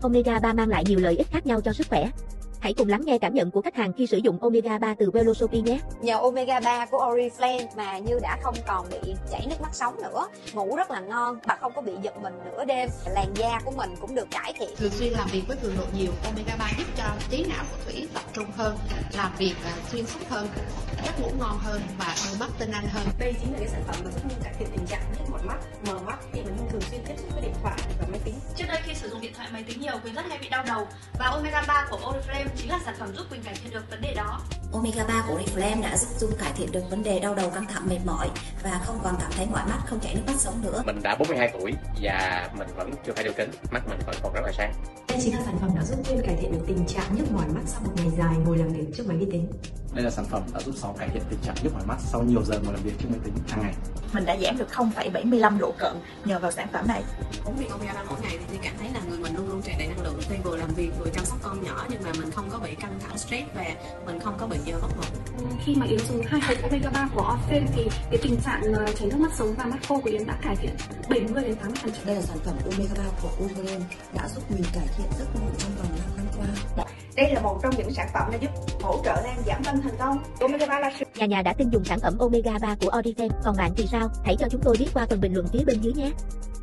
Omega 3 mang lại nhiều lợi ích khác nhau cho sức khỏe. Hãy cùng lắng nghe cảm nhận của khách hàng khi sử dụng Omega 3 từ Velocity nhé. Nhờ Omega 3 của Oriflame mà Như đã không còn bị chảy nước mắt sống nữa, ngủ rất là ngon và không có bị giật mình nửa đêm. Làn da của mình cũng được cải thiện. Thường xuyên làm việc với cường độ nhiều, Omega 3 giúp cho trí não của Thủy tập trung hơn, làm việc xuyên suốt hơn, giấc ngủ ngon hơn và đôi mắt tinh anh hơn. Đây chính là cái sản phẩm mà giúp Nhung cải thiện tình trạng nhức mỏi mắt, mờ mắt khi mà Nhung thường xuyên tiếp xúc với điện thoại và máy tính. Trước đây khi sử dụng điện thoại máy tính nhiều, Quỳnh rất hay bị đau đầu và Omega 3 của Oriflame chính là sản phẩm giúp Quỳnh cải thiện được vấn đề đó. Omega 3 của Oriflame đã giúp Dung cải thiện được vấn đề đau đầu, căng thẳng, mệt mỏi và không còn cảm thấy mỏi mắt, không chảy nước mắt sống nữa. Mình đã 42 tuổi và mình vẫn chưa phải đeo kính, mắt mình vẫn còn rất là sáng. Đây chính là sản phẩm đã giúp Quyên cải thiện được tình trạng nhức mỏi mắt sau một ngày dài ngồi làm việc trước máy vi tính. Đây là sản phẩm đã giúp Sáu cải thiện tình trạng nhức mỏi mắt sau nhiều giờ ngồi làm việc trước máy tính hàng ngày. Mình đã giảm được 0,75 độ cận nhờ vào sản phẩm này. Uống viên Omega 3 mỗi ngày thì cảm thấy là người mình luôn luôn tràn đầy năng lượng, tuy vừa làm việc vừa chăm sóc con nhỏ nhưng mà mình không có bị căng thẳng stress và mình không có bị mất ngủ. Khi mà Yến dùng hai hộp Omega 3 của Oriflame thì cái tình trạng chảy nước mắt sống và mắt khô của Yến đã cải thiện 70 đến 80%. Đây là sản phẩm Omega 3 của Oriflame đã giúp mình cải thiện giấc ngủ trong vòng 5 năm qua. Đây là một trong những sản phẩm đã giúp hỗ trợ Lan giảm cân thành công. Omega 3 là Nhà đã tin dùng sản phẩm Omega 3 của Oriflame. Còn bạn thì sao? Hãy cho chúng tôi biết qua phần bình luận phía bên dưới nhé.